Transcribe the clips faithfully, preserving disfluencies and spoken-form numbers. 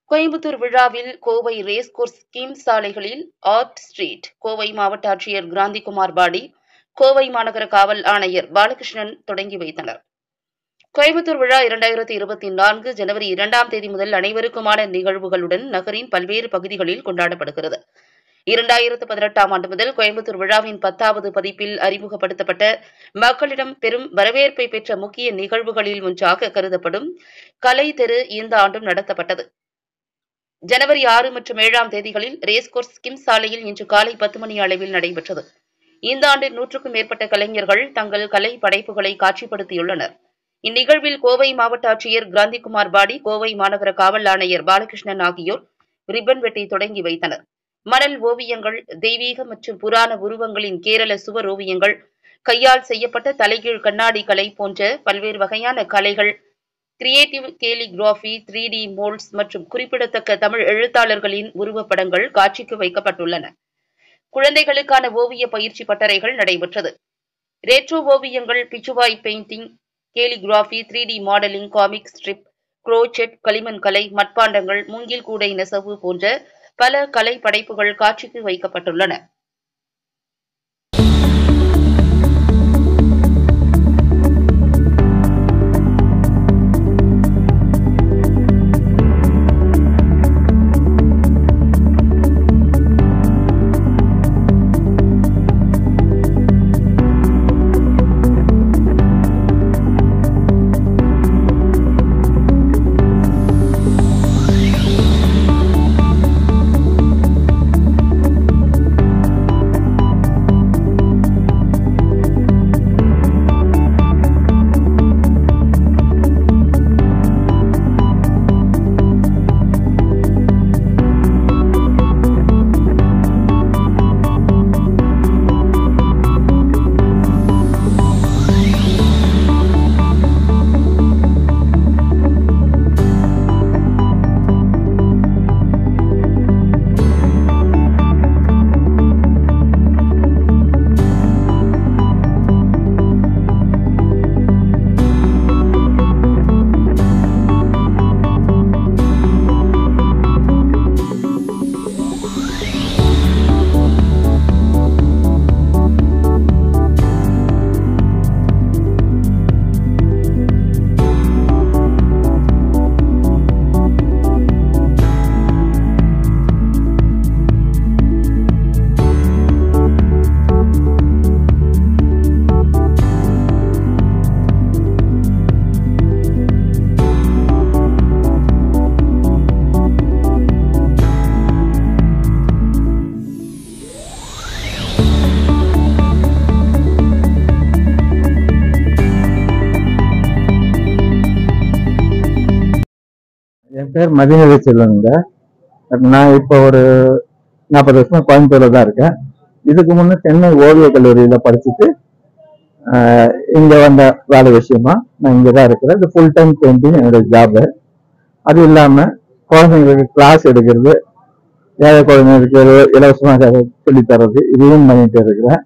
கோயம்புத்தூர் விழாவில் Kovai racecourse scheme சாலைகளில் art street Kovai மாவட்ட ஆட்சியர் கிராந்திகுமார் பாடி, கோவை மாநகர காவல் ஆணையர் பாலகிருஷ்ணன் தொடங்கி வைத்தனர். கோயம்புத்தூர் விழா இரண்டாயிரத்தி இருபத்தி நான்கு ஜனவரி இரண்டாம் தேதி முதல் அனைவருக்குமான நிகழ்வுகளுடன் நகரின் பல்வேறு பகுதிகளில் கொண்டாடப்படுகிறது. இரண்டாயிரத்து பதினெட்டாம் ஆண்டு முதல் கோயம்புத்தூர் விழாவின் பத்தாவது பதிப்பில் அறிமுகப்படுத்தப்பட்ட மக்களிடம் பெரும் வரவேற்பை பெற்ற முக்கிய நிகழ்வுகளில் ஒன்றாக கருதப்படும் கலை தெரு இந்த ஆண்டும் நடத்தப்பட்டது. ஜனவரி ஆறு மற்றும் ஏழாம் தேதிகளில் ரேஸ்கோர்ஸ் ஸ்கிம் சாலையில் இன்று காலை பத்து மணி அளவில் நடைபெற்றது. இந்த ஆண்டு நூற்றுக்கும் மேற்பட்ட கலைஞர்கள் தங்கள் கலை படைப்புகளை காட்சிப்படுத்தியுள்ளனர். இந்நிகழ்வில் கோவை மாவட்ட ஆட்சியர் கிராந்திகுமார் பாடி, கோவை மாநகர காவல் ஆணையர் பாலகிருஷ்ணன் ஆகியோர் ரிப்பன் வெட்டி தொடங்கி வைத்தனர். மணல் ஓவியங்கள், தெய்வீக மற்றும் புராண உருவங்களின் கேரள சுவர் ஓவியங்கள், கையால் செய்யப்பட்ட தலைகீழ் கண்ணாடி கலை போன்ற பல்வேறு வகையான கலைகள், creative calligraphy, three D moulds மற்றும் குறிப்பிடத்தக்க தமிழ் எழுத்தாளர்களின் உருவப்படங்கள் காட்சிக்கு வைக்கப்பட்டுள்ளன. குழந்தைகளுக்கான ஓவிய பயிற்சி பட்டறைகள் நடைபெற்றது. ரேட்ரோ ஓவியங்கள், Pichwai painting, calligraphy, three D modelling, comic strip, crochet, களிமண் கலை, மட்பாண்டங்கள், மூங்கில் கூடை நெசவு போன்ற பல கலை படைப்புகள் காட்சிக்கு வைக்கப்பட்டுள்ளன. என் பேர் மதிநிலை செல்வங்க. நான் இப்போ ஒரு நாற்பது வருஷமா கோயம்புத்தூர்ல தான் இருக்கேன். இதுக்கு முன்னே சென்னை ஓவிய கல்லூரியில படிச்சுட்டு இங்க வந்த வேலை விஷயமா நான் இங்கே தான் இருக்கிறேன். இது ஃபுல் டைம் பெயிண்டிங் என்னோட ஜாபு. அது இல்லாம குழந்தைங்களுக்கு கிளாஸ் எடுக்கிறது, ஏழை குழந்தைங்களுக்கு இலவசமாக சொல்லி தர்றது, இதையும் பண்ணிட்டு இருக்கிறேன்.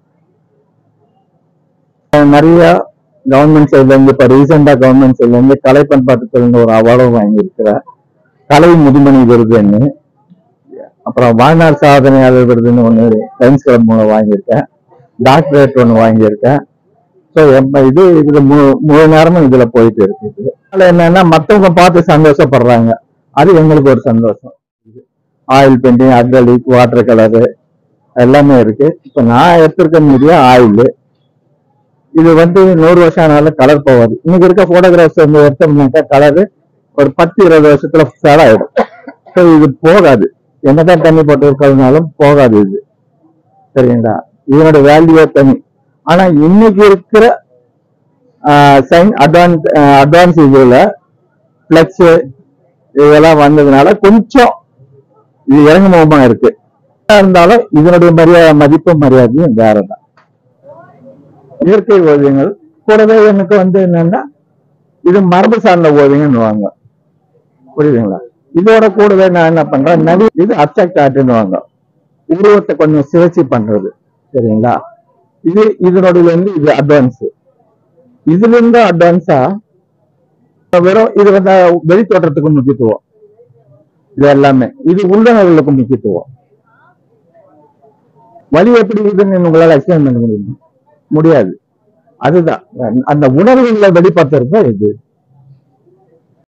நிறைய கவர்மெண்ட் சைட்ல இருந்து இப்போ ரீசெண்டா கவர்மெண்ட் சைட்ல இருந்து கலை பண்பாட்டுத்துறைன்னு ஒரு அவார்டும் வாங்கியிருக்கிறேன். கலை முதுமணி விருதுன்னு, அப்புறம் வாழ்நாள் சாதனையாளர் விருதுன்னு ஒன்று சயின்ஸ் கிளப் மூலம் வாங்கியிருக்கேன். டாக்டரேட் ஒன்று வாங்கியிருக்கேன். ஸோ இது இதுல முழு முழு நேரமும் இதுல போயிட்டு இருக்குது. அதில் என்னன்னா மற்றவங்க பார்த்து சந்தோஷப்படுறாங்க, அது எங்களுக்கு ஒரு சந்தோஷம். Oil painting, acrylic, water colour எல்லாமே இருக்கு. இப்போ நான் எடுத்திருக்க மீடியா ஆயில். இது வந்து நூறு வருஷம் ஆனாலும் கலர் போகாது. இன்னைக்கு இருக்க போட்டோகிராஃப்ஸ் வந்து எடுத்தோம்னாக்கா கலரு ஒரு பத்து இருபது வருஷத்துல ஃபேட் ஆயிடும். ஸோ இது போகாது, என்னதான் தண்ணி போட்டு இருக்கிறதுனாலும் போகாது இது. சரிங்களா? இதனோட வேல்யூவே தனி. ஆனா இன்னைக்கு இருக்கிற சைன் அட்வான்ஸ் அட்வான்ஸ் இதுல பிளக்ஸ் இதெல்லாம் வந்ததுனால கொஞ்சம் இது இறங்குமுகமா இருக்கு. இருந்தாலும் இதனுடைய மரியாதை மதிப்பும் மரியாதையும் வேறதான். இயற்கை ஓவியங்கள் கூடவே எனக்கு வந்து என்னன்னா இது மரபு சார்ந்த ஓவியங்கன்னு வாங்க, புரியுதுங்களா? இதோட கூடவே நான் என்ன பண்றேன், நவீன இது அப்சாக்ட் ஆர்ட்னு வாங்க, உருவத்தை கொஞ்சம் சிவச்சி பண்றது. சரிங்களா? இது இதனுடைய வந்து இது அட்வான்ஸ். இதுல இருந்து அட்வான்ஸா வெறும் இது வந்து வெளித்தோற்றத்துக்கு முக்கியத்துவம். இது எல்லாமே இது உள்ளுணர்வுகளுக்கு முக்கியத்துவம். வலி எப்படி இருக்குன்னு உங்களால எக்ஸ்பிளைன் பண்ண முடியுமா? முடியாது. அதுதான் அந்த உணர்வுகளை வெளிப்படுத்துறது இது.